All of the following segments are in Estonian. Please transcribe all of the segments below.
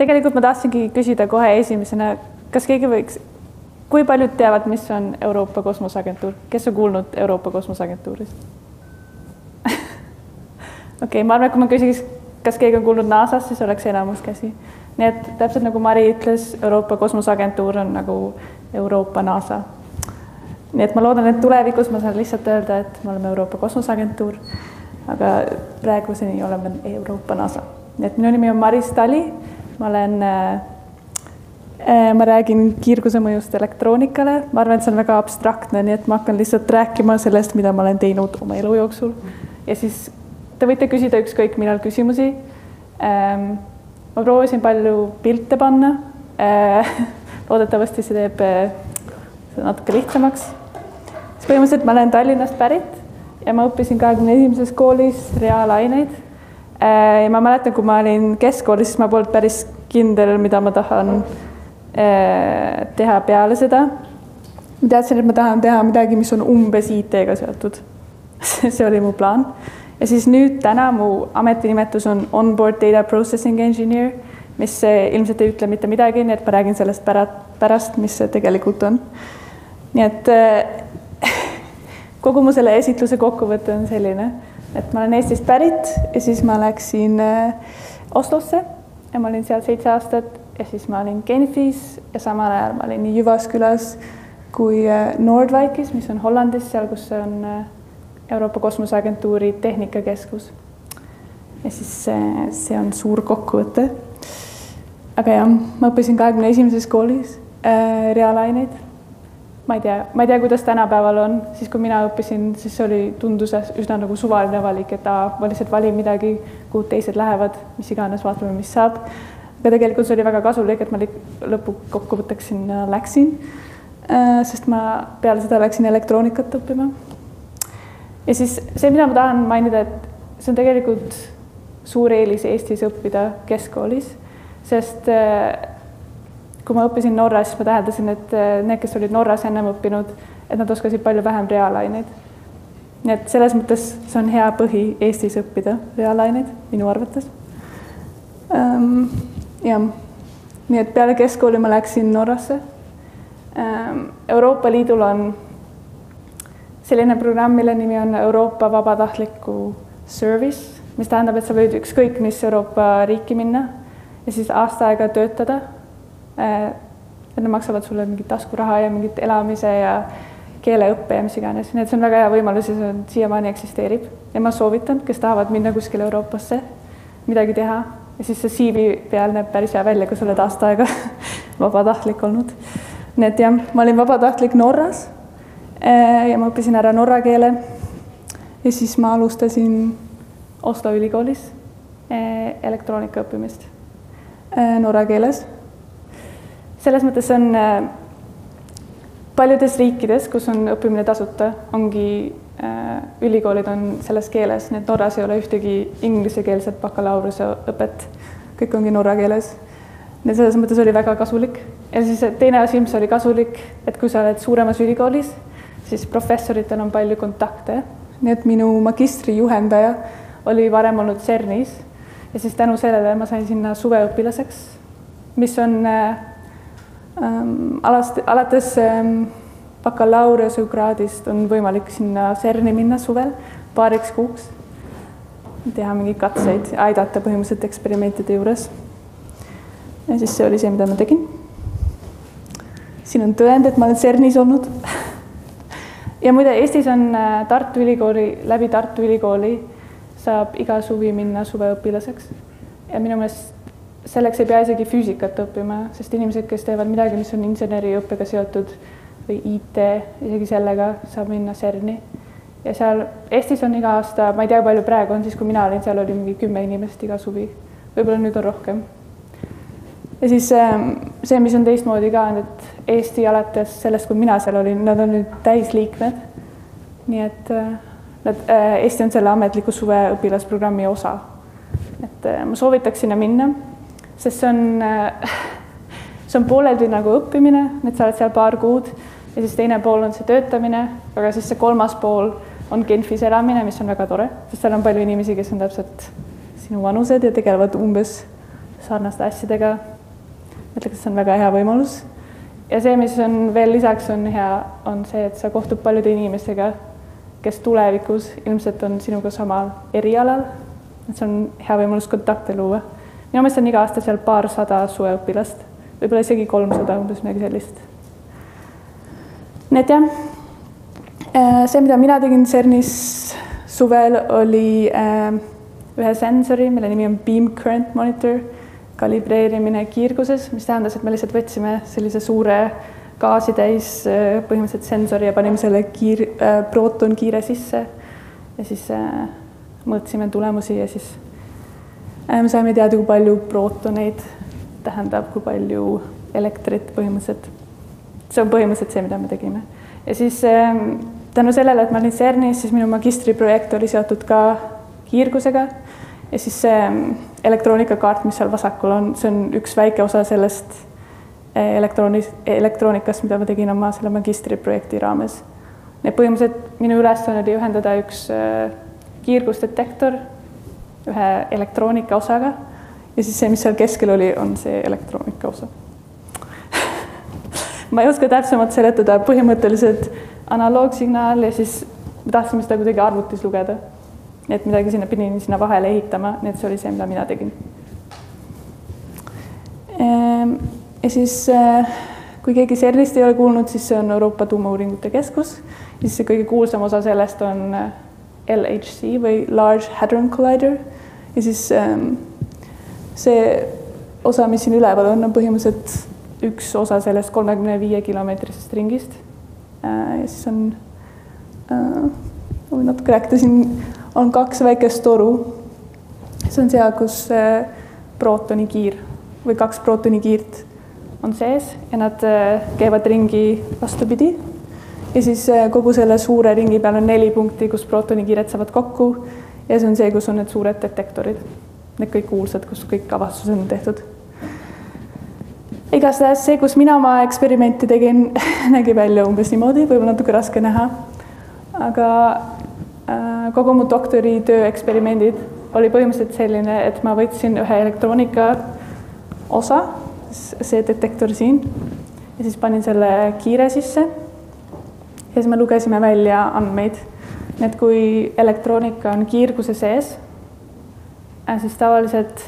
tegelikult ma tahtsingi küsida kohe esimesena, kas keegi võiks, kui paljud teavad, mis on Euroopa Kosmoseagentuur? Kes on kuulnud Euroopa Kosmoseagentuurist? Okei, ma arvan, kui ma küsiks, kas keegi on kuulnud NASAst, siis oleks enamus käsi. Nii et täpselt nagu Mari ütles, Euroopa Kosmoseagentuur on nagu Euroopa NASA. Nii et ma loodan, et tulevikus ma saan lihtsalt öelda, et me oleme Euroopa Kosmoseagentuur, aga praeguseni oleme Euroopa NASA. Nii et minu nimi on Maris Tali, ma räägin kiirguse mõjust elektroonikale, ma arvan, et see on väga abstraktne, nii et ma hakkan lihtsalt rääkima sellest, mida ma olen teinud oma elu jooksul. Ja siis te võite küsida ükskõik millal küsimusi. Ma proovisin palju pilte panna, loodetavasti see teeb natuke lihtsamaks. Põhimõtteliselt ma olen Tallinnast pärit ja ma õppisin 21. koolis reaalaineid. Ja ma mäletan, kui ma olin keskkoolis, siis ma polnud päris kindel, mida ma tahan teha peale seda. Ma teadsin, et ma tahan teha midagi, mis on umbes IT-ga seotud. See oli mu plaan. Ja siis nüüd täna mu ametinimetus on Onboard Data Processing Engineer, mis ilmselt ei ütle mitte midagi, nii et ma räägin sellest pärast, mis see tegelikult on. Nii et kogu mu selle esitluse kokkuvõte on selline, et ma olen Eestist pärit ja siis ma läksin Oslosse ja ma olin seal 7 aastat ja siis ma olin Genfis ja samal ajal ma olin nii Jyvaskylas kui Noordwijkis, mis on Hollandis, seal kus on Euroopa Kosmoseagentuuri tehnikakeskus. Ja siis see on suur kokkuvõte. Aga jah, ma õppisin 21. koolis reaalaineid. Ma ei tea, kuidas tänapäeval on, siis kui mina õppisin, siis tundus üsna nagu suvaline valik, et ma lihtsalt valin midagi, kuhu teised lähevad, mis iganes, vaatame, mis saab. Aga tegelikult see oli väga kasulik, et ma lõpukokkuvõtteks sinna läksin, sest ma peale seda läksin elektroonikat õppima. Ja siis see, mida ma tahan mainida, et see on tegelikult suur eelis Eestis õppida keskkoolis, sest kui ma õppisin Norras, siis ma täheldasin, et need, kes olid Norras ennem õppinud, et nad oskasid palju vähem reaalaineid. Nii et selles mõttes see on hea põhi Eestis õppida reaalaineid, minu arvates. Nii et peale keskkooli ma läksin Norrasse. Euroopa Liidul on selline programm, mille nimi on Euroopa vabatahtliku service, mis tähendab, et sa võid ükskõik mis Euroopa riiki minna ja siis aasta aega töötada. Nad maksavad sulle mingit taskuraha ja mingit elamise ja keeleõppe ja mis iganes. Nii et see on väga hea võimalus ja see siiamaani eksisteerib. Ja ma soovitan, kes tahavad minna kuskile Euroopasse, midagi teha. Ja siis see CV peal näeb päris hea välja, kui sa oled aasta aega vabatahtlik olnud. Nii et jah, ma olin vabatahtlik Norras ja ma õppisin ära norra keele. Ja siis ma alustasin Oslo ülikoolis elektroonika õppimist norra keeles. Selles mõttes on paljudes riikides, kus on õppimine tasuta, ongi ülikoolid on selles keeles, nii et Norras ei ole ühtegi inglisekeelset bakalaureuse õpet, kõik ongi norra keeles. Ja selles mõttes oli väga kasulik. Ja siis teine asi, mis oli kasulik, et kui sa oled suuremas ülikoolis, siis professoritel on palju kontakte. Nii et minu magistri juhendaja oli varem olnud CERNis ja siis tänu sellele ma sain sinna suveõpilaseks, mis on alates bakalaureuskraadist on võimalik sinna CERNi minna suvel paariks kuuks, teha mingeid katseid, aidata põhimõtteliselt eksperimentide juures. Ja siis see oli see, mida ma tegin. Siin on tõend, et ma olen CERNis olnud. Ja muide, Eestis on Tartu Ülikooli saab iga suvi minna suveõpilaseks. Ja minu meelest selleks ei pea isegi füüsikat õppima, sest inimesed, kes teevad midagi, mis on inseneriõppega seotud või IT, isegi sellega saab minna CERNi. Ja seal Eestis on iga aasta, ma ei tea, palju praegu on, siis kui mina olin, seal oli mingi 10 inimest iga suvi. Võib-olla nüüd on rohkem. Ja siis see, mis on teistmoodi ka, on, et Eesti alates sellest, kui mina seal olin, nad on nüüd täisliikmed. Nii et Eesti on selle ametliku suveõpilasprogrammi osa. Et ma soovitaks sinna minna. Sest see on pooleldi nagu õppimine, et sa oled seal paar kuud ja siis teine pool on see töötamine, aga siis see kolmas pool on Genfis elamine, mis on väga tore, sest seal on palju inimesi, kes on täpselt sinu vanused ja tegelevad umbes sarnaste asjadega. mõtleks, et see on väga hea võimalus. Ja see, mis on veel lisaks on hea, on see, et sa kohtud paljude inimestega, kes tulevikus ilmselt on sinuga samal erialal. Et see on hea võimalus kontakte luua. Minu meelest on iga aasta seal paarsada suveõpilast, võib-olla isegi 300 umbes midagi sellist. Nii et jah, see, mida mina tegin CERNis suvel, oli ühe sensori, mille nimi on Beam Current Monitor, kalibreerimine kiirguses, mis tähendas, et me lihtsalt võtsime sellise suure gaasi täis põhimõtteliselt sensori ja panime selle prootonkiire sisse ja siis mõõtsime tulemusi ja siis me saime teada, kui palju prootoneid tähendab, kui palju elektrit põhimõtteliselt. See on põhimõtteliselt see, mida me tegime. Ja siis tänu sellele, et ma olin CERNis, siis minu magistriprojekt oli seotud ka kiirgusega ja siis see elektroonikakaart, mis seal vasakul on, see on üks väike osa sellest elektroonikast, mida ma tegin oma selle magistriprojekti raames. Ja põhimõtteliselt minu ülesanne oli ühendada üks kiirgusdetektor ühe elektroonika osaga ja siis see, mis seal keskel oli, on see elektroonika osa. Ma ei oska täpsemalt seletada, põhimõtteliselt analoogsignaal ja siis me tahtsime seda kuidagi arvutis lugeda. Et midagi pidin sinna vahele ehitama, nii et see oli see, mida mina tegin. Ja siis, kui keegi CERNist ei ole kuulnud, siis see on Euroopa Tuumauuringute Keskus. Ja siis see kõige kuulsam osa sellest on LHC või Large Hadron Collider. Ja siis see osa, mis siin üleval on põhimõtteliselt üks osa sellest 35 kilomeetrisest ringist. Ja siis on, natuke rääkida, siin on kaks väikest toru. See on seal, kus prootonikiir või kaks prootonikiirt on sees ja nad käivad ringi vastupidi. Ja siis kogu selle suure ringi peal on 4 punkti, kus prootonikiired saavad kokku ja see on see, kus on need suured detektorid. Need kõik kuulsad, kus kõik avastused on tehtud. Igastahes see, kus mina oma eksperimenti tegin, nägi välja umbes niimoodi, võib-olla natuke raske näha. Aga kogu mu doktoritöö eksperimendid oli põhimõtteliselt selline, et ma võtsin ühe elektroonika osa, see detektor siin, ja siis panin selle kiire sisse. Ja siis me lugesime välja andmeid. Et kui elektroonika on kiirguse sees, siis tavaliselt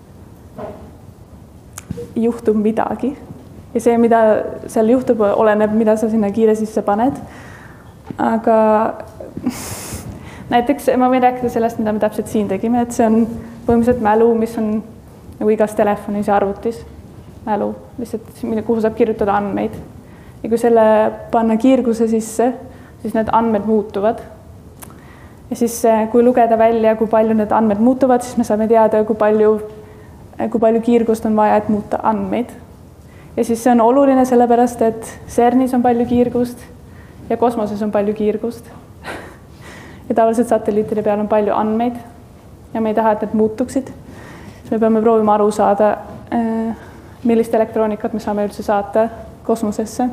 juhtub midagi. Ja see, mida seal juhtub, oleneb, mida sa sinna kiire sisse paned. Aga näiteks ma võin rääkida sellest, mida me täpselt siin tegime, et see on põhimõtteliselt mälu, mis on nagu igas telefonis ja arvutis mälu, lihtsalt kuhu saab kirjutada andmeid. Ja kui selle panna kiirguse sisse, siis need andmed muutuvad. Ja siis kui lugeda välja, kui palju need andmed muutuvad, siis me saame teada, kui palju kiirgust on vaja, et muuta andmeid. Ja siis see on oluline sellepärast, et CERNis on palju kiirgust ja kosmoses on palju kiirgust. Ja tavaliselt satelliitide peal on palju andmeid ja me ei taha, et need muutuksid. Me peame proovima aru saada, millist elektroonikat me saame üldse saata kosmosesse.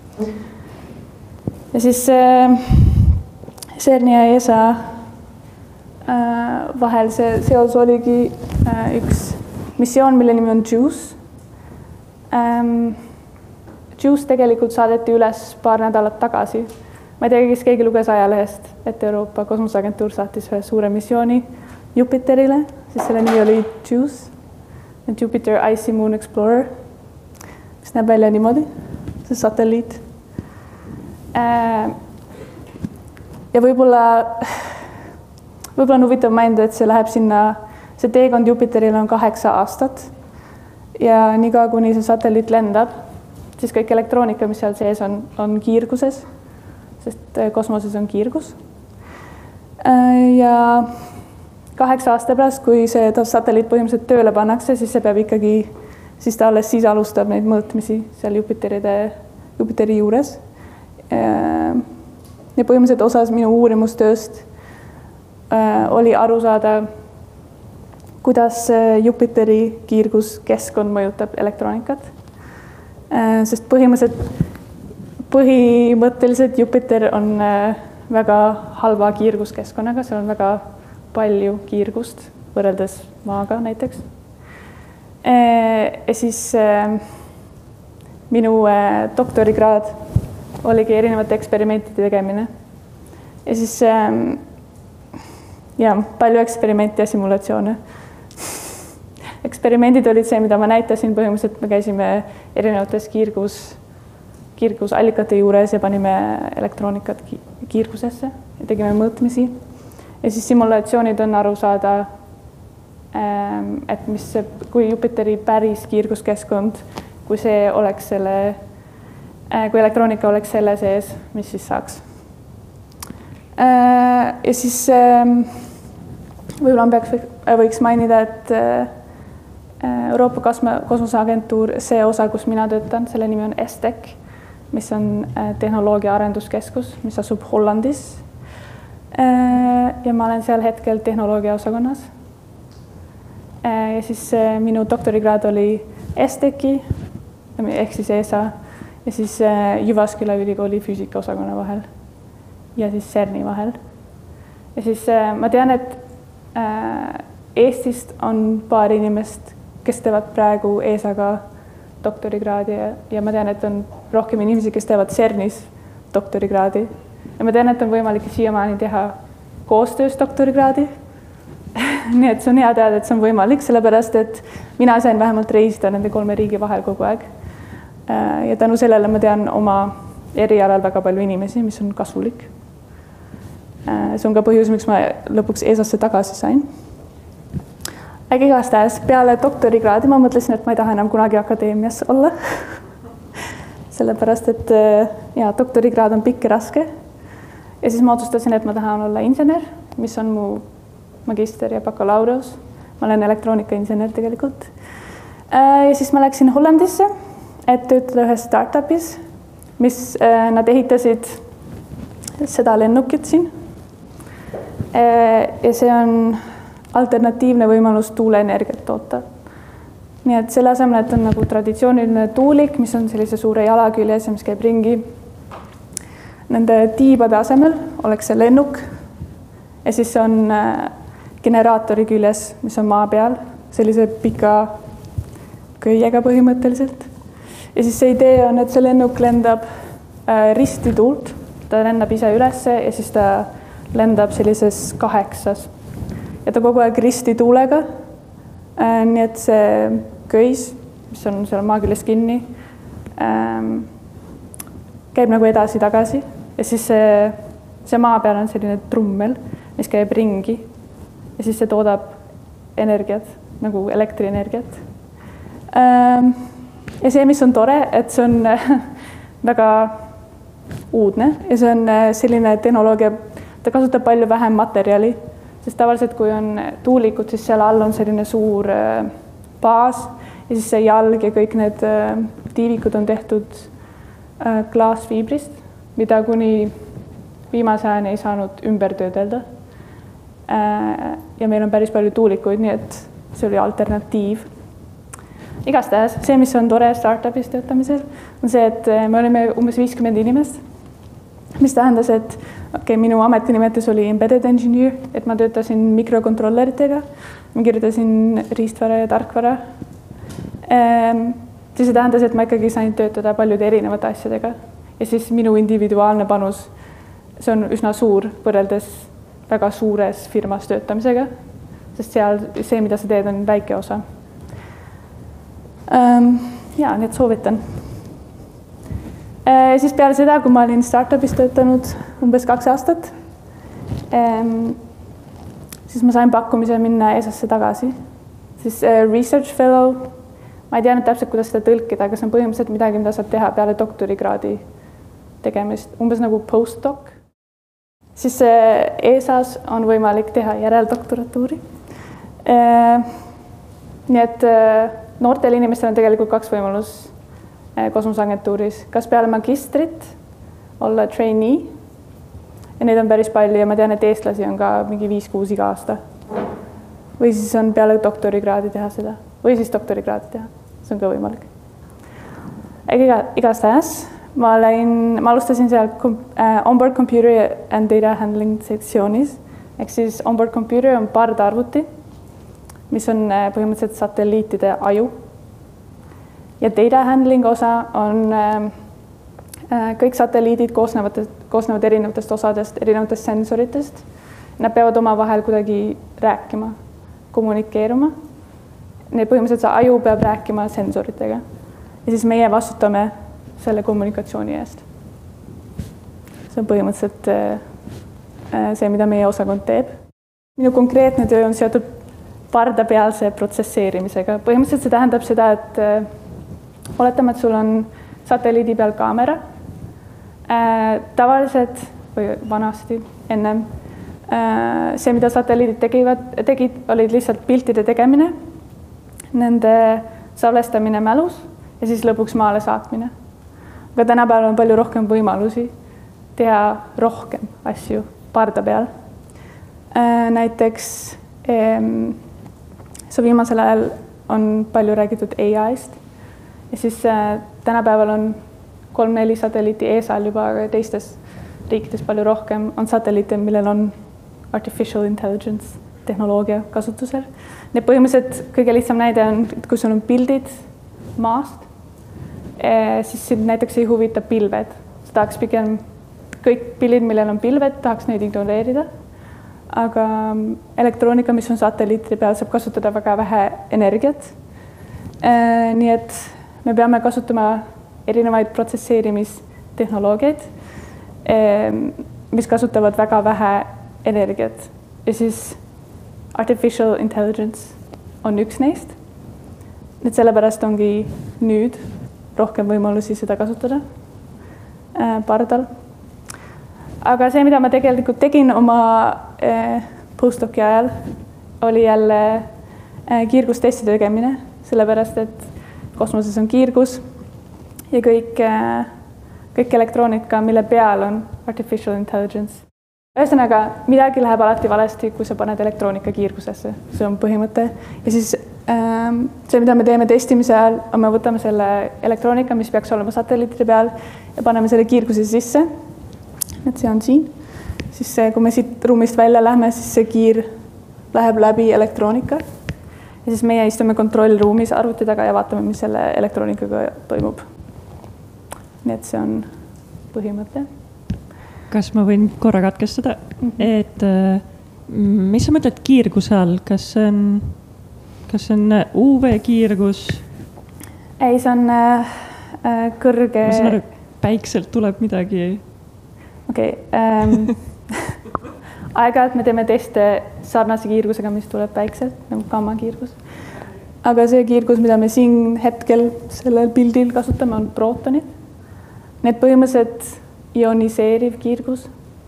Ja siis CERN ja ESA vahel see seos oligi üks missioon, mille nimi on JUICE. JUICE tegelikult saadeti üles paar nädalat tagasi. Ma ei tea, kes keegi luges ajalehest, et Euroopa Kosmoseagentuur saatis ühe suure missiooni Jupiterile, siis selle nimi oli JUICE, Jupiter Icy Moon Explorer, mis näeb välja niimoodi, see satelliit. Ja võib-olla on huvitav mainida, et see läheb sinna, see teekond Jupiterile on 8 aastat ja niikaua, kuni see satelliit lendab, siis kõik elektroonika, mis seal sees on kiirguses, sest kosmoses on kiirgus. Ja 8 aasta pärast, kui see satelliit põhimõtteliselt tööle pannakse, siis see peab ikkagi, siis ta alles siis alustab neid mõõtmisi seal Jupiteri juures. Ja põhimõtteliselt osas minu uurimustööst oli aru saada, kuidas Jupiteri kiirguskeskkond mõjutab elektroonikat. Sest põhimõtteliselt Jupiter on väga halva kiirguskeskkonnaga, seal on väga palju kiirgust võrreldes Maaga näiteks. Ja siis minu doktorikraad oligi erinevate eksperimentide tegemine. Ja siis palju eksperimente ja simulatsioone. Eksperimendid olid see, mida ma näitasin, põhimõtteliselt me käisime erinevates kiirgusallikate juures ja panime elektroonikat kiirgusesse ja tegime mõõtmisi. Ja siis simulatsioonid on aru saada, et kui Jupiteri päris kiirguskeskkond, kui elektroonika oleks selle sees, mis siis saaks. Ja siis võib-olla võiks mainida, et Euroopa Kosmoseagentuur, see osa, kus mina töötan, selle nimi on ESTEC, mis on tehnoloogia arenduskeskus, mis asub Hollandis. Ja ma olen seal hetkel tehnoloogia osakonnas. Ja siis minu doktorikraad oli ESTEC-i, ehk siis ESA, ja siis Jyväskylä ülikooli füüsikaosakonna vahel ja siis CERN-i vahel. Ja siis ma tean, et Eestist on paar inimest, kes teevad praegu ESA-ga doktorikraadi ja ma tean, et on rohkem inimesi, kes teevad CERN-is doktorikraadi. Ja ma tean, et on võimalik siiamaani teha koostöös doktorikraadi. Nii et see on hea teada, et see on võimalik, sellepärast et mina sain vähemalt reisida nende 3 riigi vahel kogu aeg. Ja tänu sellele ma tean oma erialal väga palju inimesi, mis on kasulik. See on ka põhjus, miks ma lõpuks ESA-sse tagasi sain. Aga igastahes peale doktorikraadi ma mõtlesin, et ma ei taha enam kunagi akadeemias olla. Sellepärast, et doktorikraad on pikk ja raske. Ja siis ma otsustasin, et ma tahan olla insener, mis on mu magister ja bakalaureus. Ma olen elektroonikainsener tegelikult. Ja siis ma läksin Hollandisse, et töötada ühes startupis, mis nad ehitasid seda lennukit siin. Ja see on alternatiivne võimalus tuuleenergiat toota. Nii et selle asemel, et on nagu traditsiooniline tuulik, mis on sellise suure jala küljes ja mis käib ringi, nende tiibade asemel oleks see lennuk ja siis on generaatori küljes, mis on maa peal, sellise pika köiega põhimõtteliselt. Ja siis see idee on, et see lennuk lendab risti tuult, ta lendab ise ülesse ja siis ta lendab sellises 8. Ja ta kogu aeg risti tuulega, nii et see köis, mis on seal maa küljes kinni, käib nagu edasi-tagasi ja siis see maa peal on selline trummel, mis käib ringi ja siis see toodab energiat, nagu elektrienergiat. Ja see, mis on tore, et see on väga uudne ja see on selline tehnoloogia, ta kasutab palju vähem materjali, sest tavaliselt, kui on tuulikud, siis seal all on selline suur baas ja siis see jalg ja kõik need tiivikud on tehtud klaasfiibrist, mida kuni viimase ajani ei saanud ümber töödelda. Ja meil on päris palju tuulikuid, nii et see oli alternatiiv. Igastahes, see, mis on tore startupis töötamisel, on see, et me olime umbes 50 inimest, mis tähendas, et minu ametinimetus oli embedded engineer, et ma töötasin mikrokontrolleritega, ma kirjutasin riistvara ja tarkvara. See tähendas, et ma ikkagi sain töötada paljude erinevate asjadega ja siis minu individuaalne panus, see on üsna suur võrreldes väga suures firmas töötamisega, sest seal see, mida sa teed, on väike osa. Ja, nii et soovitan. Siis peale seda, kui ma olin startupis töötanud umbes 2 aastat, siis ma sain pakkumise minna ESA-sse tagasi. Siis research fellow, ma ei teadnud täpselt, kuidas seda tõlkida, aga see on põhimõtteliselt midagi, mida saab teha peale doktorikraadi tegemist, umbes nagu postdoc. Siis ESA-s on võimalik teha järeldoktoratuuri. Nii et noortel inimestel on tegelikult 2 võimalus kosmoseagentuuris, kas peale magistrit olla trainee ja neid on päris palju ja ma tean, et eestlasi on ka mingi 5-6 iga aasta. Või siis on peale doktorikraadi teha seda või siis doktorikraadi teha, see on ka võimalik. Igastahes ma alustasin seal onboard computer and data handling sektsioonis, ehk siis onboard computer on pardarvuti, mis on põhimõtteliselt satelliitide aju. ja data handling osa on kõik satelliidid koosnevad erinevatest osadest, erinevatest sensoritest. Nad peavad omavahel kuidagi rääkima, kommunikeeruma. Põhimõtteliselt see aju peab rääkima sensoritega ja siis meie vastutame selle kommunikatsiooni eest. See on põhimõtteliselt see, mida meie osakond teeb. Minu konkreetne töö on seotud pardapealse protsesseerimisega. Põhimõtteliselt see tähendab seda, et oletame, et sul on satelliidi peal kaamera. Tavaliselt või vanasti ennem see, mida satelliidid tegid, olid lihtsalt piltide tegemine, nende salvestamine mälus ja siis lõpuks maale saatmine. Aga tänapäeval on palju rohkem võimalusi teha rohkem asju parda peal. Näiteks see viimasel ajal on palju räägitud AI-st ja siis tänapäeval on 3-4 satelliiti ESA-l juba, aga teistes riikides palju rohkem on satelliite, millel on artificial intelligence tehnoloogia kasutusel. Need põhimõtteliselt kõige lihtsam näide on, et kui sul on pildid maast, siis sind näiteks ei huvita pilved. Sa tahaks pigem kõik pildid, millel on pilved, tahaks neid ignoreerida. Aga elektroonika, mis on satelliitide peal, saab kasutada väga vähe energiat. Nii et me peame kasutama erinevaid protsesseerimistehnoloogiaid, mis kasutavad väga vähe energiat. Ja siis artificial intelligence on üks neist. Nüüd sellepärast ongi nüüd rohkem võimalusi seda kasutada pardal. Aga see, mida ma tegelikult tegin oma postdoci ajal, oli jälle kiirgustestide tegemine, sellepärast et kosmoses on kiirgus ja kõik elektroonika, mille peal on artificial intelligence. Ühesõnaga, midagi läheb alati valesti, kui sa paned elektroonika kiirgusesse. See on põhimõte. Ja siis see, mida me teeme testimise ajal, on me võtame selle elektroonika, mis peaks olema satelliitide peal ja paneme selle kiirguse sisse. Et see on siin. Siis kui me siit ruumist välja lähme, siis see kiir läheb läbi elektroonika. Ja siis meie istume kontrollruumis arvuti taga ja vaatame, mis selle elektroonikaga toimub. Nii et see on põhimõte. Kas ma võin korra katkestada, et mis sa mõtled kiirguse all, kas see on UV-kiirgus? Ei, see on kõrge... Ma saan aru, päikselt tuleb midagi. Okei. Aeg-ajalt me teeme teste sarnase kiirgusega, mis tuleb päikselt, nagu gamma-kiirgus. Aga see kiirgus, mida me siin hetkel sellel pildil kasutame, on prootonid. Need põhimõtteliselt ioniseeriv kiirgus.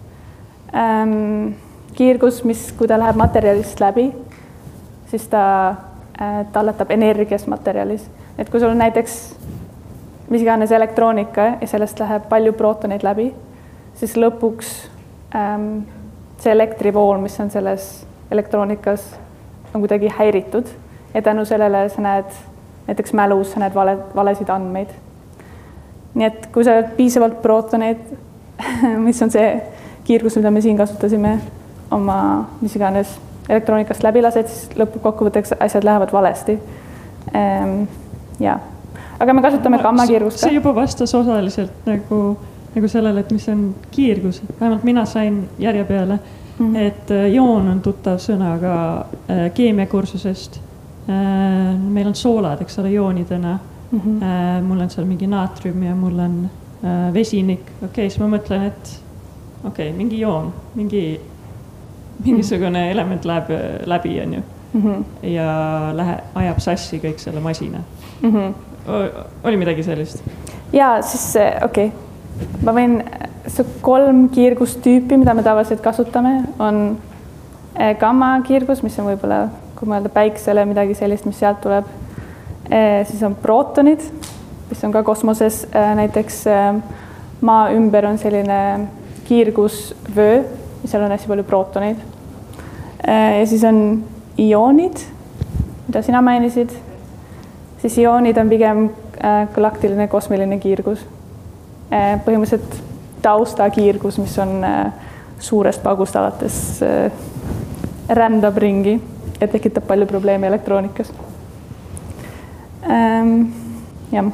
Kiirgus, mis kui ta läheb materjalist läbi, siis ta talletab energias materjalis. Et kui sul on näiteks mis iganes elektroonika ja sellest läheb palju prootoneid läbi, siis lõpuks see elektrivool, mis on selles elektroonikas, on kuidagi häiritud ja tänu sellele sa näed näiteks mälus, sa näed valesid andmeid. Nii et kui sa oled piisavalt prootoneid, mis on see kiirgus, mida me siin kasutasime oma mis iganes elektroonikast läbi lased, siis lõpukokkuvõtteks asjad lähevad valesti. Ja. Aga me kasutame gamma-kiirgust ka. See juba vastas osaliselt nagu sellele, et mis on kiirgus. Vähemalt mina sain järje peale, et joon on tuttav sõnaga keemiakursusest. Meil on soolad, eks ole, joonidena. Mul on seal mingi naatrium ja mul on vesinik. Okei, siis ma mõtlen, et mingi joon, mingisugune element läheb läbi, on ju. Ja ajab sassi kõik selle masina. Oli midagi sellist? Jaa, siis ma võin, see 3 kiirgustüüpi, mida me tavaliselt kasutame, on gamma-kiirgus, mis on võib-olla, kui mõelda päiksele, midagi sellist, mis sealt tuleb. Siis on prootonid, mis on ka kosmoses, näiteks maa ümber on selline kiirgusvöö, seal on hästi palju prootoneid. Ja siis on ioonid, mida sina mainisid. Siis ioonid on pigem galaktiline kosmiline kiirgus. Põhimõtteliselt taustakiirgus, mis on suurest pagust alates rändab ringi ja tekitab palju probleeme elektroonikas. jah.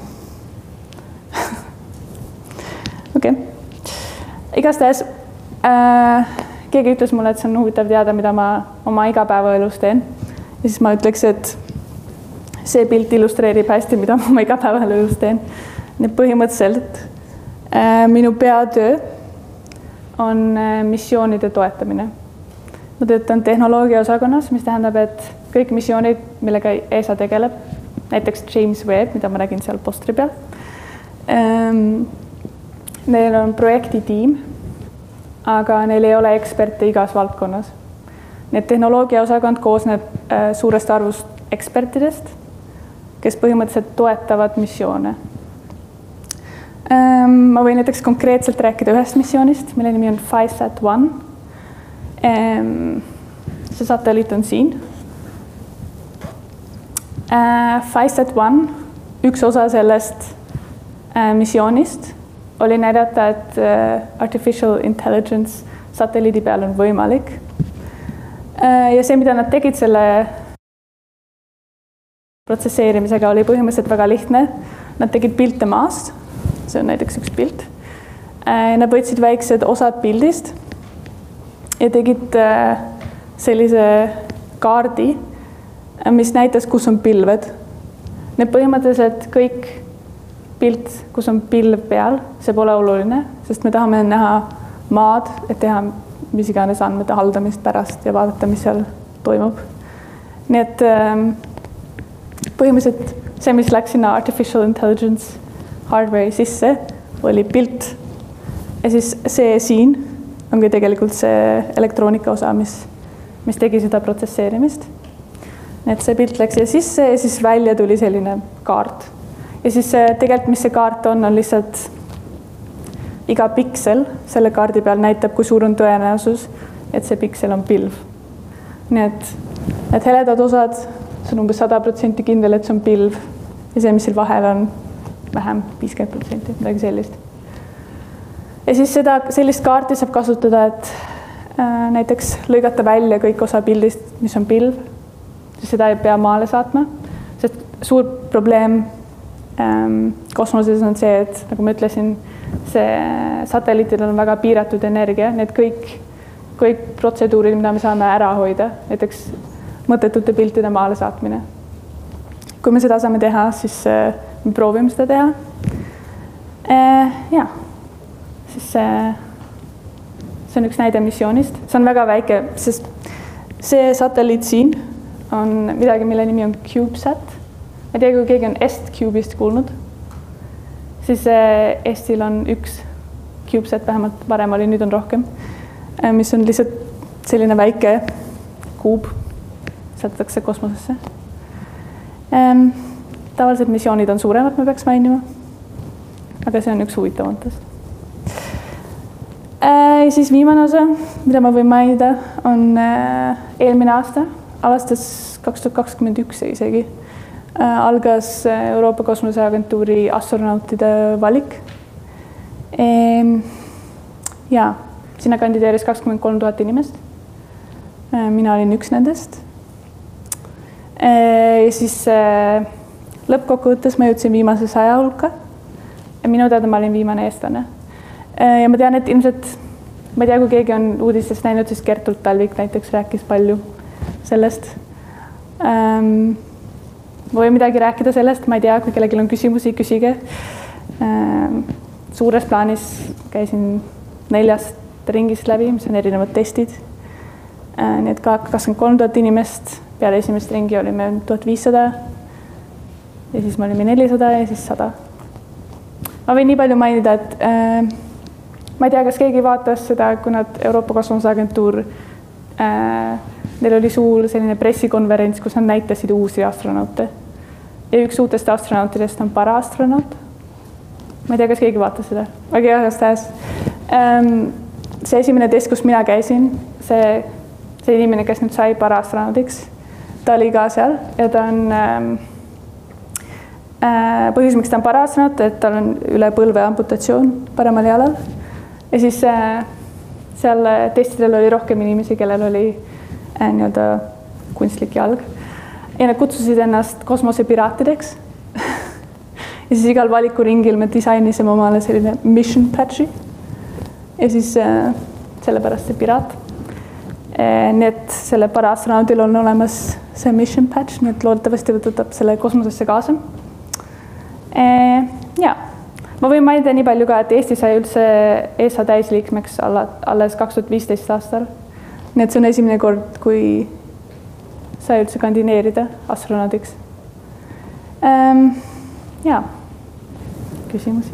okei. Igastahes keegi ütles mulle, et see on huvitav teada, mida ma oma igapäevaelus teen. Ja siis ma ütleks, et see pilt illustreerib hästi, mida ma oma igapäevaelus teen. Nii põhimõtteliselt minu peatöö on missioonide toetamine. Ma töötan tehnoloogia osakonnas, mis tähendab, et kõik missioonid, millega ESA tegeleb, näiteks James Webb, mida ma nägin seal postri peal. Neil on projektitiim, aga neil ei ole eksperte igas valdkonnas. Nii et tehnoloogia osakond koosneb suurest arvust ekspertidest, kes põhimõtteliselt toetavad missioone. Ma võin näiteks konkreetselt rääkida ühest missioonist, mille nimi on FISAT-1. See satelliit on siin. FISAT-1, üks osa sellest missioonist oli näidata, et artificial intelligence satelliidi peal on võimalik. Ja see, mida nad tegid selle protsesseerimisega, oli põhimõtteliselt väga lihtne. Nad tegid pilte maast, see on näiteks üks pilt. Nad võtsid väiksed osad pildist ja tegid sellise kaardi, mis näitas, kus on pilved. Need põhimõtteliselt kõik pilt, kus on pilv peal, see pole oluline, sest me tahame näha maad, et teha mis iganes andmete haldamist pärast ja vaadata, mis seal toimub. Nii et põhimõtteliselt see, mis läks sinna artificial intelligence hardware'i sisse, oli pilt. Ja siis see siin ongi tegelikult see elektroonika osa, mis tegi seda protsesseerimist. Nii et see pilt läks siia sisse ja siis välja tuli selline kaart. Ja siis tegelikult, mis see kaart on lihtsalt iga piksel selle kaardi peal näitab, kui suur on tõenäosus, et see piksel on pilv. Nii et heledad osad, see on umbes 100% kindel, et see on pilv. Ja see, mis siin vahel on vähem 50%, midagi sellist. Ja siis sellist kaarti saab kasutada, et näiteks lõigata välja kõik osa pildist, mis on pilv. Seda ei pea maale saatma, sest suur probleem kosmoses on see, et nagu ma ütlesin, see satelliitidel on väga piiratud energia, need kõik protseduurid, mida me saame ära hoida, näiteks mõttetute piltide maale saatmine. Kui me seda saame teha, siis me proovime seda teha. Ja, siis see on üks näide missioonist. See on väga väike, sest see satelliit siin on midagi, mille nimi on CubeSat. Ma ei tea, kui keegi on EstCube'ist kuulnud, siis Estil on üks CubeSat, vähemalt varem oli, nüüd on rohkem, mis on lihtsalt selline väike kuub, saadetakse kosmosesse. Tavaliselt missioonid on suuremad, ma peaks mainima, aga see on üks huvitavantest. Siis viimane osa, mida ma võin mainida, on eelmine aasta, alastas 2021 isegi, algas Euroopa Kosmoseagentuuri astronautide valik. Ja, sinna kandideeris 23 000 inimest. Mina olin üks nendest. Ja siis lõppkokkuvõttes ma jõudsin viimase 100 hulka. Minu teada ma olin viimane eestlane. Ja ma tean, et ilmselt, ma ei tea, kui keegi on uudistest näinud, siis Gertult Talvik näiteks rääkis palju sellest. Ma võin midagi rääkida sellest, ma ei tea, kui kellelgi on küsimusi, küsige. Suures plaanis käisin 4 ringist läbi, mis on erinevad testid. Nii et 23 000 inimest, peale esimest ringi olime 1500 ja siis me olime 400 ja siis 100. Ma võin nii palju mainida, et ma ei tea, kas keegi vaatas seda, kui nad Euroopa Kosmoseagentuur neil oli suur selline pressikonverents, kus nad näitasid uusi astronaute. Ja üks uutest astronautidest on paraastronaut. Ma ei tea, kas keegi vaatas seda. Aga igastahes. See esimene test, kus mina käisin, see inimene, kes nüüd sai paraastronaudiks, ta oli ka seal ja ta on põhjus, miks ta on paraastronaut, et tal on üle põlve amputatsioon paremal jalal. Ja siis seal testidel oli rohkem inimesi, kellel oli nii-öelda kunstlik jalg. Ja nad kutsusid ennast kosmosepiraatideks. ja siis igal valikuringil me disainisime omale selline mission patch'i ja siis sellepärast see piraat. Nii et selle paraastronaudil on olemas see mission patch, nii et loodetavasti võtab selle kosmosesse kaasa. Ja, ma võin mainida nii palju ka, et Eesti sai üldse ESA täisliikmeks alles 2015 aastal. Nii et see on esimene kord, kui sai üldse kandideerida astronaudiks. Ja, küsimusi.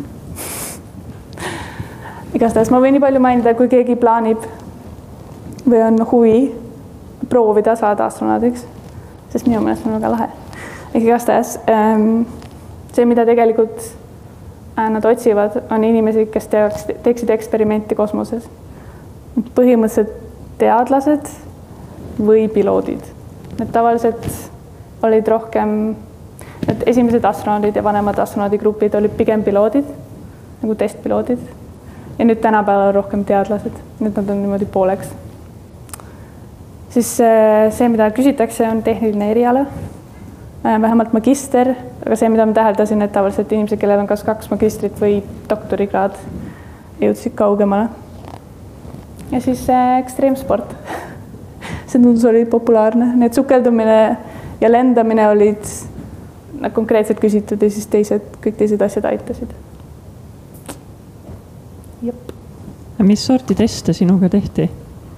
Igastahes ma võin nii palju mainida, kui keegi plaanib või on huvi proovida saada astronaudiks, sest minu meelest on väga lahe. Igastahes see, mida tegelikult nad otsivad, on inimesi, kes teeksid eksperimenti kosmoses. Põhimõtteliselt teadlased või piloodid. Need tavaliselt olid rohkem, et esimesed astronaudid ja vanemad astronaudigrupid olid pigem piloodid, nagu testpiloodid. Ja nüüd tänapäeval rohkem teadlased, nüüd nad on niimoodi pooleks. Siis see, mida küsitakse, on tehniline eriala, vähemalt magister, aga see, mida ma täheldasin, et tavaliselt inimesed, kellel on kas 2 magistrit või doktorikraad, jõudsid kaugemale. Ja siis ekstreemsport. See tundus oli populaarne. Need sukeldumine ja lendamine olid konkreetselt küsitud ja siis kõik teised asjad aitasid. Jep. Mis sorti teste sinuga tehti?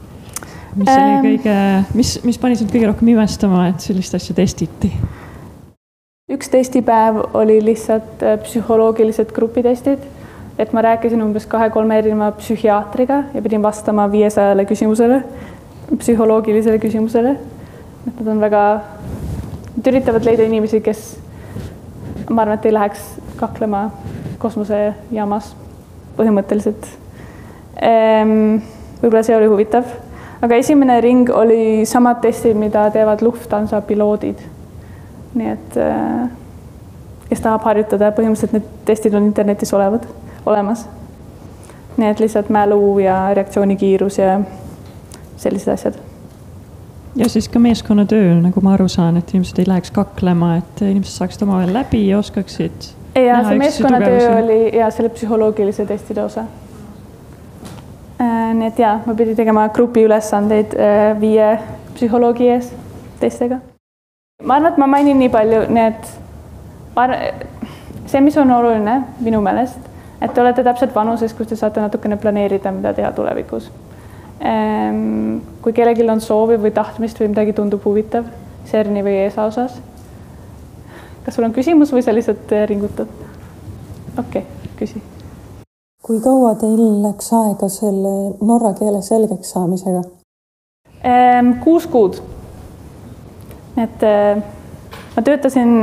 Mis pani sind kõige rohkem imestama, et sellist asja testiti? Üks testipäev oli lihtsalt psühholoogilised grupitestid, et ma rääkisin umbes 2-3 erineva psühhiaatriga ja pidin vastama 500 küsimusele, psühholoogilisele küsimusele. Nad on väga, nad üritavad leida inimesi, kes ma arvan, et ei läheks kaklema kosmosejaamas põhimõtteliselt. Võib-olla see oli huvitav. Aga esimene ring oli samad testid, mida teevad Lufthansa piloodid. Nii et kes tahab harjutada, põhimõtteliselt need testid on internetis olemas. Nii et lihtsalt mälu ja reaktsioonikiirus ja sellised asjad. Ja siis ka meeskonnatööl, nagu ma aru saan, et inimesed ei läheks kaklema, et inimesed saaksid omavahel läbi ja oskaksid. Ja see meeskonnatöö oli ja selle psühholoogilise testide osa. Nii et ja, ma pidi tegema grupi ülesandeid 5 psühholoogi ees testidega. Ma arvan, et ma mainin nii palju, nii et see, mis on oluline minu meelest, et te olete täpselt vanuses, kus te saate natukene planeerida, mida teha tulevikus. Kui kellelgi on soovi või tahtmist või midagi tundub huvitav CERN-i või ESA osas. Kas sul on küsimus või sa lihtsalt ringutad? Okei, küsi. Kui kaua teil läks aega selle norra keele selgeks saamisega? 6 kuud. Et ma töötasin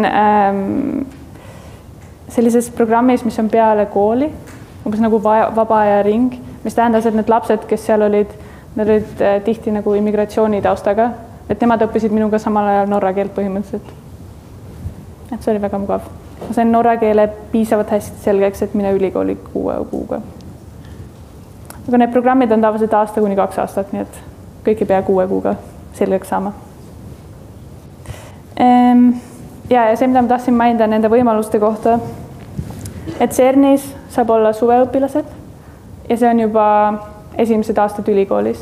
sellises programmis, mis on peale kooli, umbes nagu vaba aja ring, mis tähendas, et need lapsed, kes seal olid, nad olid tihti nagu immigratsioonitaustaga, et nemad õppisid minuga samal ajal norra keelt põhimõtteliselt. Et see oli väga mugav. Ma sain norra keele piisavalt hästi selgeks, et mine ülikooli 6 kuuga. Aga need programmid on tavaliselt aasta kuni 2 aastat, nii et kõik ei pea 6 kuuga selgeks saama. Ja see, mida ma tahtsin mainida nende võimaluste kohta, et CERN-is saab olla suveõpilased ja see on juba esimesed aastad ülikoolis.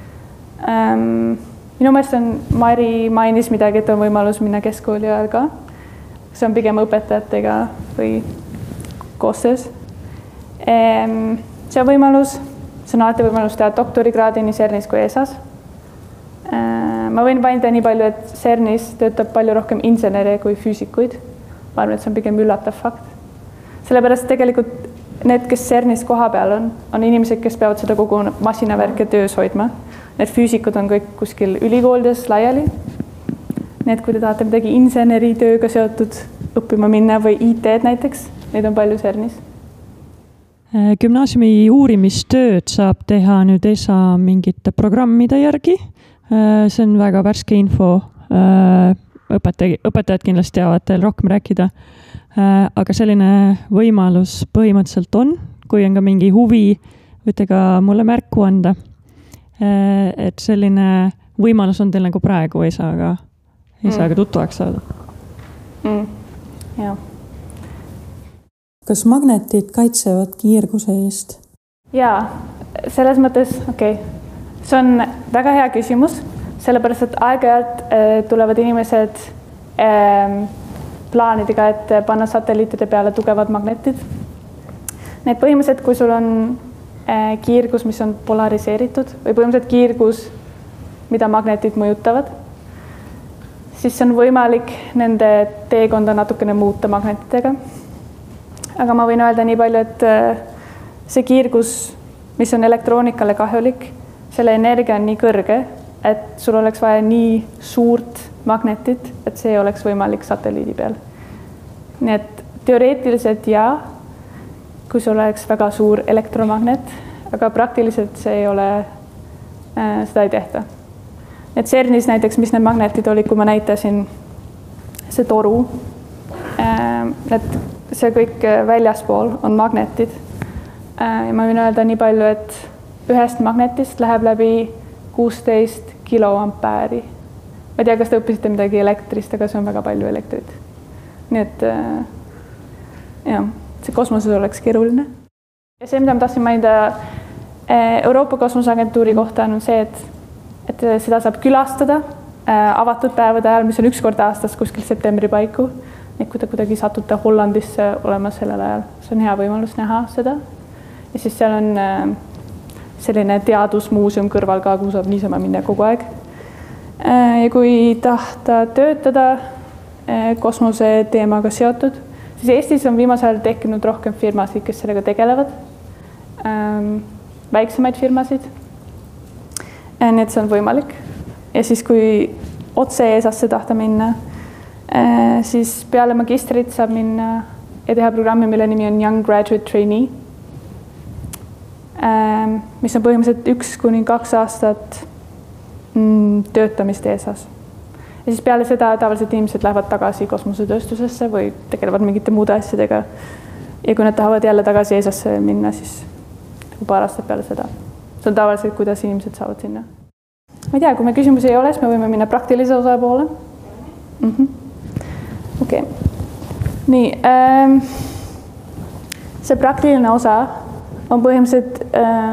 Minu meelest on Mari mainis midagi, et on võimalus minna keskkooli ajal ka. See on pigem õpetajatega või koostöös. See on võimalus, see on alati võimalus teha doktorikraadi nii CERN-is kui ESA-s. Ma võin mainida nii palju, et CERN-is töötab palju rohkem insenere kui füüsikuid. Ma arvan, et see on pigem üllatav fakt. Sellepärast tegelikult need, kes CERN-is koha peal on inimesed, kes peavad seda kogu masinavärke töös hoidma. Need füüsikud on kõik kuskil ülikoolides laiali. Need, kui te tahate midagi inseneritööga seotud õppima minna või IT-d näiteks, neid on palju CERN-is. Gümnaasiumi uurimistööd saab teha nüüd ESA mingite programmide järgi. See on väga värske info. Õpetajad kindlasti teavad teil rohkem rääkida. Aga selline võimalus põhimõtteliselt on, kui on ka mingi huvi, võite ka mulle märku anda. Et selline võimalus on teil nagu praegu ESA-ga tuttavaks saada. Ja. kas magnetid kaitsevad kiirguse eest? Jaa, selles mõttes, see on väga hea küsimus, sellepärast et aeg-ajalt tulevad inimesed plaanidega, et panna satelliitide peale tugevad magnetid. Need põhimõtteliselt, kui sul on kiirgus, mis on polariseeritud või põhimõtteliselt kiirgus, mida magnetid mõjutavad, siis on võimalik nende teekonda natukene muuta magnetidega. Aga ma võin öelda nii palju, et see kiirgus, mis on elektroonikale kahjulik, selle energia on nii kõrge, et sul oleks vaja nii suurt magnetit, et see oleks võimalik satelliidi peal. Nii et teoreetiliselt jaa, kui sul oleks väga suur elektromagnet, aga praktiliselt see ei ole, seda ei tehta. Et CERNis näiteks, mis need magnetid oli, kui ma näitasin see toru, et see kõik väljaspool on magnetid. Ja ma võin öelda nii palju, et ühest magnetist läheb läbi 16 kiloampääri. Ma ei tea, kas te õppisite midagi elektrist, aga see on väga palju elektrit. Nii et see kosmoses oleks keeruline. Ja see, mida ma tahtsin mainida Euroopa Kosmoseagentuuri kohta on see, et seda saab külastada avatud päevade ajal, mis on üks kord aastas kuskil septembri paiku. Et kui te kuidagi satute Hollandisse olema sellel ajal, see on hea võimalus näha seda. Ja siis seal on selline teadusmuuseum kõrval ka, kuhu saab niisama minna kogu aeg. Ja kui tahta töötada kosmose teemaga seotud, siis Eestis on viimasel ajal tekkinud rohkem firmasid, kes sellega tegelevad. Väiksemaid firmasid. Nii et see on võimalik. Ja siis kui otse ESA-sse tahta minna, siis peale magistrit saab minna ja teha programmi, mille nimi on Young Graduate Trainee, mis on põhimõtteliselt 1–2 aastat töötamist ESA-s. Ja siis peale seda tavaliselt inimesed lähevad tagasi kosmosetööstusesse või tegelevad mingite muude asjadega. Ja kui nad tahavad jälle tagasi ESA-sse minna, siis paar aastat peale seda. See on tavaliselt, kuidas inimesed saavad sinna. Ma ei tea, kui me küsimusi ei ole, siis me võime minna praktilise osa poole. Okei. Nii, see praktiline osa on põhimõtteliselt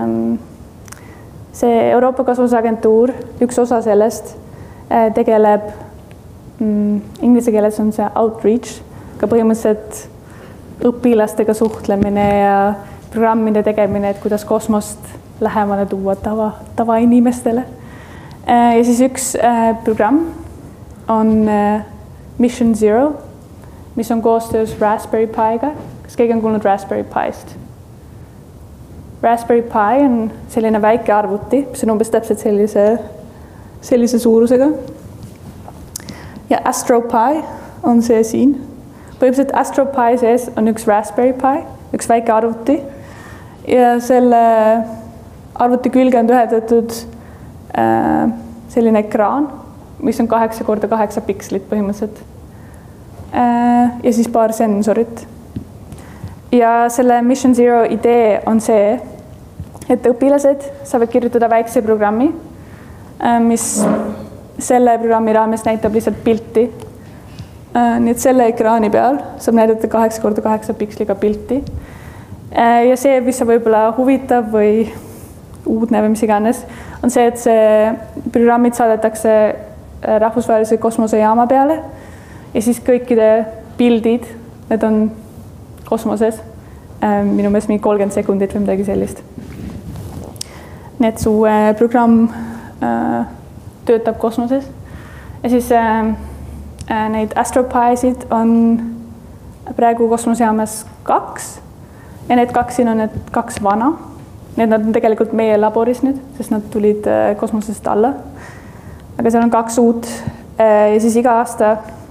see Euroopa Kosmoseagentuur, üks osa sellest tegeleb, inglise keeles on see outreach, ka põhimõtteliselt õpilastega suhtlemine ja programmide tegemine, et kuidas kosmost lähemale tuua tavainimestele. Ja siis üks programm on Mission Zero, mis on koostöös Raspberry Pi'ga. Kas keegi on kuulnud Raspberry Pi'st? Raspberry Pi on selline väike arvuti, mis on umbes täpselt sellise suurusega. Ja Astro Pi on see siin. Põhimõtteliselt Astro Pi sees on üks Raspberry Pi, üks väike arvuti. Ja selle arvuti külge on ühendatud selline ekraan, mis on 8x8 pikslit põhimõtteliselt. Ja siis paar sensorit. Ja selle Mission Zero idee on see, et õpilased saavad kirjutada väikse programmi, mis selle programmi raames näitab lihtsalt pilti. Nii et selle ekraani peal saab näidata 8x8 piksliga pilti. Ja see, mis on võib-olla huvitav või uudne või mis iganes, on see, et see programmid saadetakse rahvusvahelise kosmosejaama peale ja siis kõikide pildid, need on kosmoses, minu meelest mingi 30 sekundit või midagi sellist. Nii et su programm töötab kosmoses ja siis neid AstroPi'sid on praegu kosmosejaamas 2 ja need 2 siin on need 2 vana. Need on tegelikult meie laboris nüüd, sest nad tulid kosmosest alla. Aga seal on 2 uut ja siis iga aasta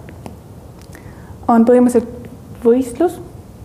on põhimõtteliselt võistlus,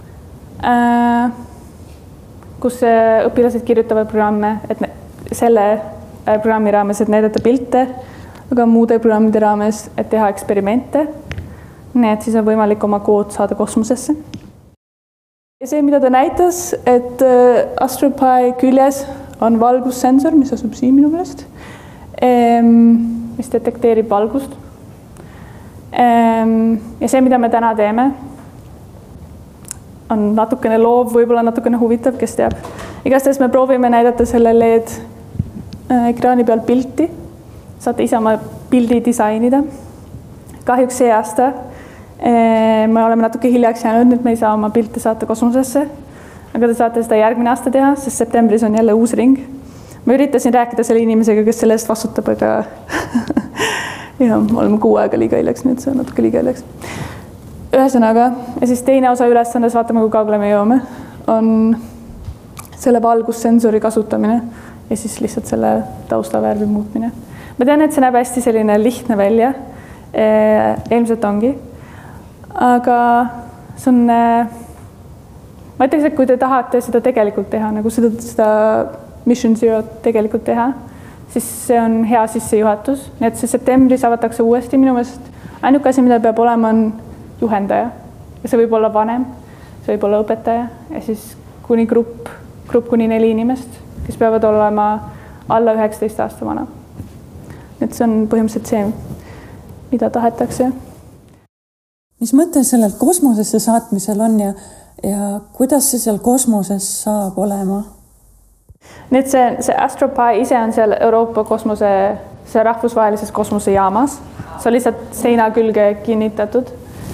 kus õpilased kirjutavad programme, et selle programmi raames, et näidata pilte, aga muude programmide raames, et teha eksperimente. Nii et siis on võimalik oma kood saada kosmosesse. Ja see, mida ta näitas, et Astro Pi küljes on valgussensor, mis asub siin minu meelest, mis detekteerib valgust. Ja see, mida me täna teeme, on natukene loov, võib-olla natukene huvitav, kes teab. Igastahes me proovime näidata selle LED ekraani peal pilti. Saate ise oma pildi disainida. Kahjuks see aasta me oleme natuke hiljaks jäänud, nüüd me ei saa oma pilte saata kosmosesse. Aga te saate seda järgmine aasta teha, sest septembris on jälle uus ring. Ma üritasin rääkida selle inimesega, kes selle eest vastutab, aga ja, oleme 6 aega liiga hiljaks, nüüd see on natuke liiga hiljaks. Ühesõnaga, ja siis teine osa ülesandes, vaatame, kui kaugele me jõuame, on selle valgussensori kasutamine ja siis lihtsalt selle taustavärvi muutmine. Ma tean, et see näeb hästi selline lihtne välja, ilmselt ongi, aga see on, ma ütleks, et kui te tahate seda tegelikult teha, nagu seda Mission Zero tegelikult teha, siis see on hea sissejuhatus, nii et see septembris avatakse uuesti minu meelest. Ainuke asi, mida peab olema, on juhendaja ja see võib olla vanem, see võib olla õpetaja ja siis kuni grupp kuni 4 inimest, kes peavad olema alla 19 aasta vana. Et see on põhimõtteliselt see, mida tahetakse. Mis mõte sellel kosmosesse saatmisel on ja kuidas see seal kosmoses saab olema? Nii et see AstroPi ise on seal Euroopa kosmose, see rahvusvahelises kosmosejaamas. See on lihtsalt seina külge kinnitatud.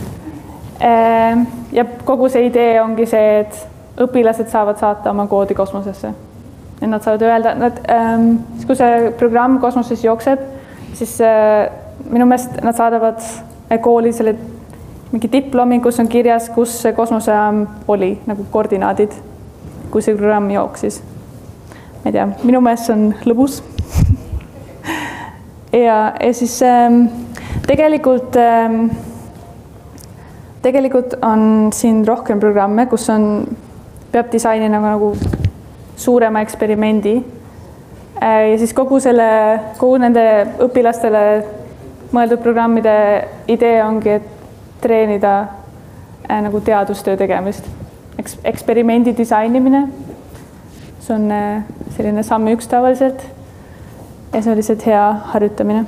Ja kogu see idee ongi see, et õpilased saavad saata oma koodi kosmosesse. Ja nad saavad öelda, kui see programm kosmoses jookseb, siis minu meelest nad saadavad kooli selle mingi diplomi, kus on kirjas, kus see kosmosejaam oli, nagu koordinaadid, kui see programm jooksis. Ma ei tea, minu meelest on lõbus. ja siis tegelikult on siin rohkem programme, kus peab disaini nagu suurema eksperimendi. Ja siis kogu nende õpilastele mõeldud programmide idee ongi, et treenida nagu teadustöö tegemist. Eksperimendi disainimine, see on selline samm 1 tavaliselt ja see on lihtsalt hea harjutamine.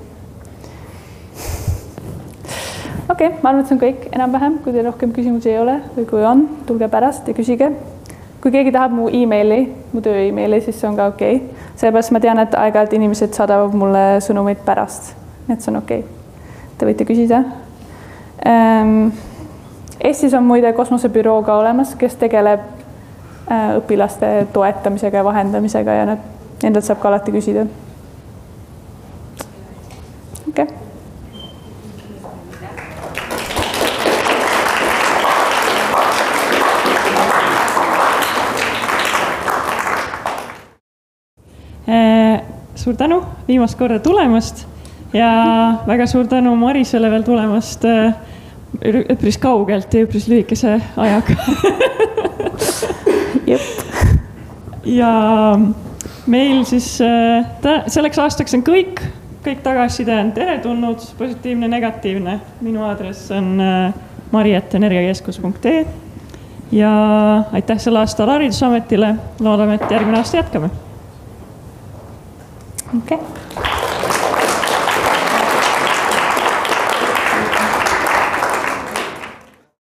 Okei, ma arvan, et see on kõik enam-vähem, kui teil rohkem küsimusi ei ole või kui on, tulge pärast ja küsige. Kui keegi tahab mu töö e-maili, siis see on ka okei. Sellepärast ma tean, et aeg-ajalt inimesed saadavad mulle sõnumeid pärast, nii et see on okei. Te võite küsida. Eestis on muide kosmosebüroo ka olemas, kes tegeleb õpilaste toetamisega ja vahendamisega ja nendelt saab ka alati küsida. Okei. Suur tänu viimast korda tulemast ja väga suur tänu Marisele veel tulemast üpris kaugelt ja üpris lühikese ajaga. Ja meil siis selleks aastaks on kõik tagasiside on teretulnud, positiivne, negatiivne. Minu aadress on mari@energiakeskus.ee ja aitäh selle aastal Haridusametile. Loodame, et järgmine aasta jätkame. Okay.